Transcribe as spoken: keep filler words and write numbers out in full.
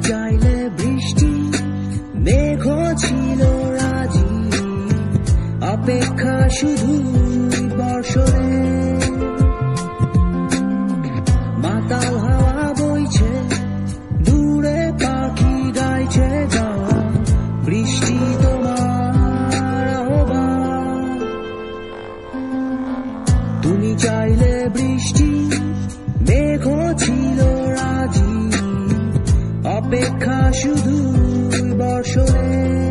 চাইলে বৃষ্টি, মেঘ ছিল রাজি, অপেক্ষা শুধু বর্ষণে। মাতাল হাওয়া বইছে, দূরে পাখি গাইছে গান, বৃষ্টি তোমার আহ্বান। তুমি চাইলে বৃষ্টি, মেঘ ছিল রাজি, অপেক্ষা শুধু বর্ষণে।